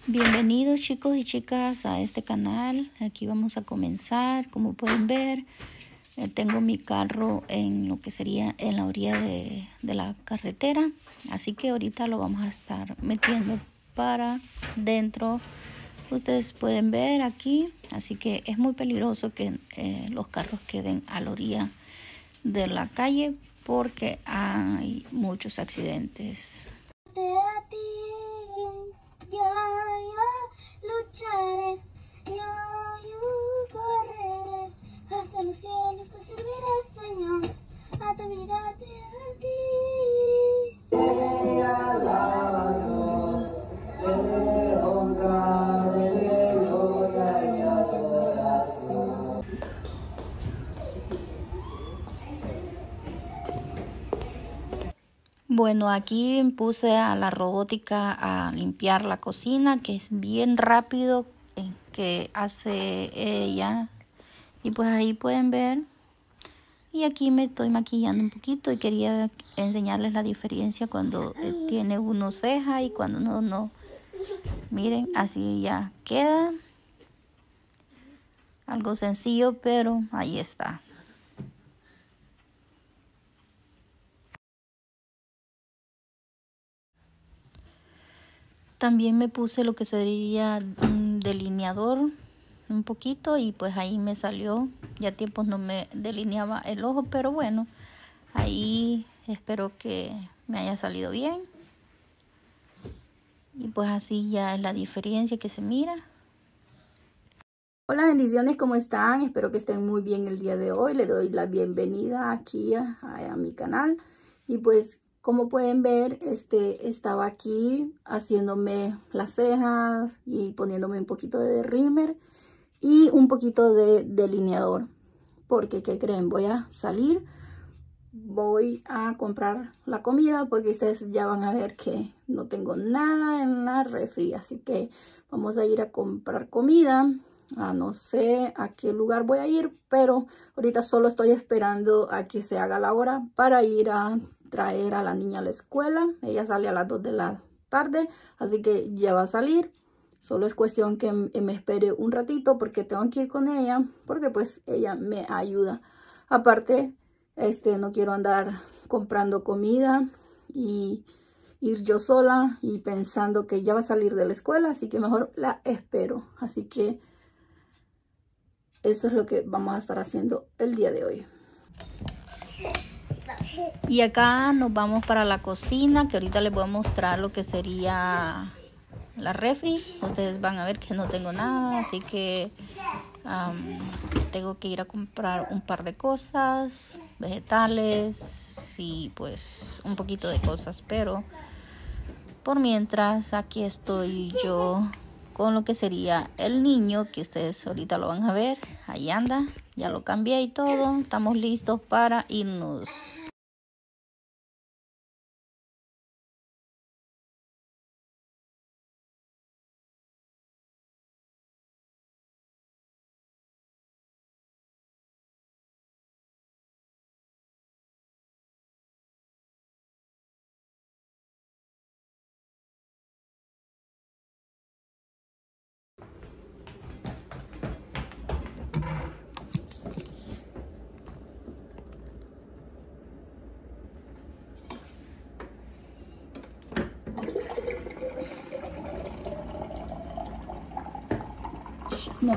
Bienvenidos chicos y chicas a este canal. Aquí vamos a comenzar. Como pueden ver, tengo mi carro en lo que sería en la orilla de la carretera. Así que ahorita lo vamos a estar metiendo para dentro. Ustedes pueden ver aquí. Así que es muy peligroso que los carros queden a la orilla de la calle porque hay muchos accidentes. Lucharé, yo correré hasta los cielos, te serviré, Señor, hasta mirarte a ti. Te alabaré, te honraré, gloria y adoración. Bueno, aquí puse a la robótica a limpiar la cocina, que es bien rápido que hace ella. Y pues ahí pueden ver. Y aquí me estoy maquillando un poquito y quería enseñarles la diferencia cuando tiene uno ceja y cuando no. Miren, así ya queda. Algo sencillo, pero ahí está. También me puse lo que sería un delineador un poquito y pues ahí me salió. Ya tiempos no me delineaba el ojo, pero bueno, ahí espero que me haya salido bien. Y pues así ya es la diferencia que se mira. Hola, bendiciones, ¿cómo están? Espero que estén muy bien el día de hoy. Le doy la bienvenida aquí a mi canal. Y pues, como pueden ver, estaba aquí haciéndome las cejas y poniéndome un poquito de rímel y un poquito de delineador. Porque, ¿qué creen? Voy a salir, voy a comprar la comida porque ustedes ya van a ver que no tengo nada en la refri. Así que vamos a ir a comprar comida. No sé a qué lugar voy a ir, pero ahorita solo estoy esperando a que se haga la hora para ir a traer a la niña a la escuela. Ella sale a las 2 de la tarde, así que ya va a salir. Solo es cuestión que me espere un ratito porque tengo que ir con ella, porque pues ella me ayuda. Aparte, no quiero andar comprando comida y ir yo sola y pensando que ya va a salir de la escuela, así que mejor la espero. Así que eso es lo que vamos a estar haciendo el día de hoy. Y acá nos vamos para la cocina, que ahorita les voy a mostrar lo que sería la refri. Ustedes van a ver que no tengo nada, así que tengo que ir a comprar un par de cosas, vegetales y pues un poquito de cosas. Pero por mientras aquí estoy yo con lo que sería el niño, que ustedes ahorita lo van a ver. Ahí anda, ya lo cambié y todo. Estamos listos para irnos. No.